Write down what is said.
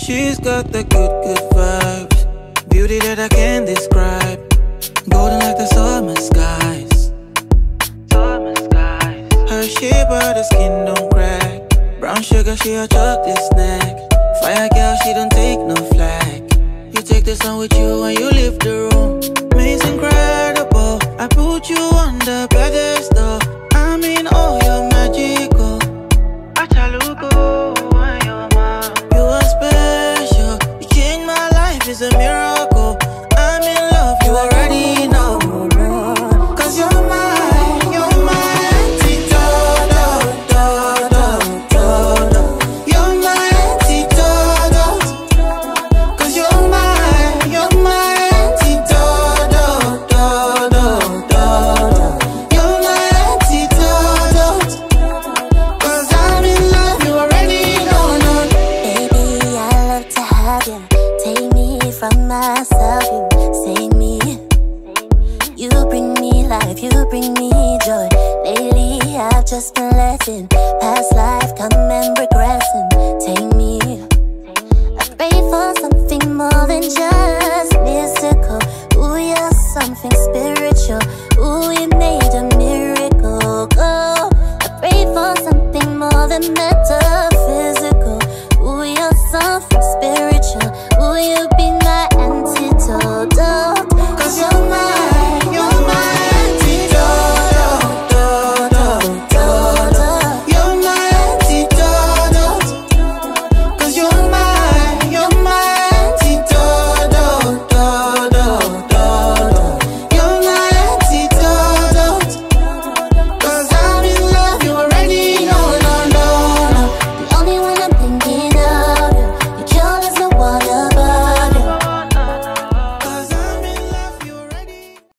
She's got the good, good vibes, beauty that I can't describe, golden like the summer skies. Summer skies. Her shape, but the skin don't crack. Brown sugar, she a chocolate snack. Fire girl, she don't take no flack. You take the sun with you when you leave the room. It's incredible. I put you on the pedestal. I mean, oh, you're magical. Achaluko, you are special. You changed my life, it's a miracle. I'm in love, you already know. Cause you're my antidote. You're my antidote. Cause you're my antidote. You're my antidote. Cause I'm in love, you already know. Baby, I love to have you. Take me from myself, you save me. You bring me life, you bring me joy. Lately I've just been letting past life come and regressing. Take me. I pray for something more than just mystical. Ooh, you're something spiritual. Ooh, you made a miracle go. I pray for something more than metaphysical. Ooh, you're something spiritual.